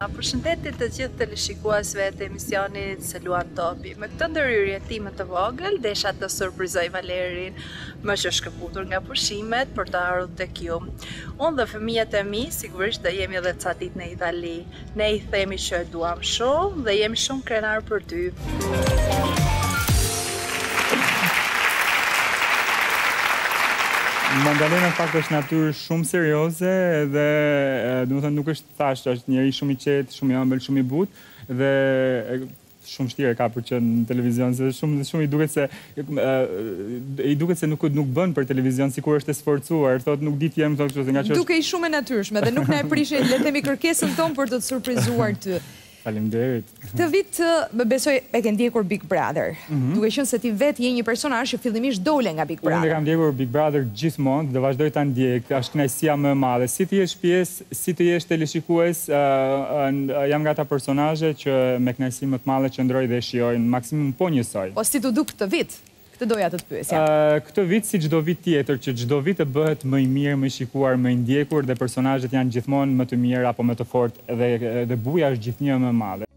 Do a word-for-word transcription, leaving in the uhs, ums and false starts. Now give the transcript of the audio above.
Përshëndetje të gjithë teleshikuesve të emisionit Se luan topi. Me këtë ndërhyrje time të vogël, desha të surprizoj Valerin, më që shkëputur nga pushimet, për të ardhur tek ju. Unë dhe fëmijët e mi sigurisht do jemi edhe ca ditë në Itali. Ne i themi që e duam shumë dhe jemi shumë krenar për ty. Mandalena në fakt është natyrë shumë serioze dhe do të thënë nuk është thashë, është njëri shumë i qetë, shumë i ëmbël, shumë i butë dhe shumë vështirë ka për qenë në televizion, se shumë shumë i duket se i duket se nuk nuk bën për televizion, sikur është e sforcuar, thotë nuk di të jem thotë kështu nga që duke i shumë e natyrshme dhe nuk na e prishe le të themi kërkesën tonë për të të surprizuar ty. Faleminderit. Këtë vit besoj e ke ndjekur Big Brother. Duke qenë se ti vetë je një personazh që fillimisht dole nga Big Brother. Unë kam ndjekur Big Brother gjithmonë dhe vazhdoj ta ndjek, është kënaqësia më e madhe. Si të jesh pjesë, si të jesh teleshikues, jam nga ata personazhe që me kënaqësi më të madhe qëndroj dhe shijoj në maksimum po njësoj. Po si të duk këtë vit? Këtë doja të të pyesja. Këtë vit si çdo vit tjetër, që çdo vit të bëhet më i mirë, më i shikuar, më i ndjekur dhe personazhet janë gjithmonë më të mirë apo më të fortë dhe dhe buja është gjithnjë më e madhe.